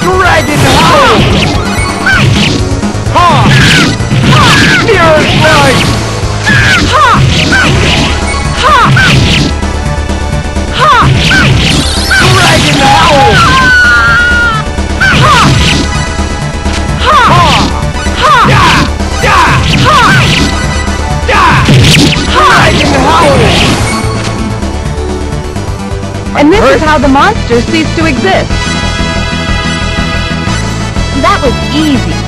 Dragon Howl! Ha! Mirror Strike! Ha! Ha! Ha! Dragon Howl! Ha! Ha! Ha! Da! Da! Ha! Da! Dragon Howl! And this is how the monsters cease to exist. That was easy.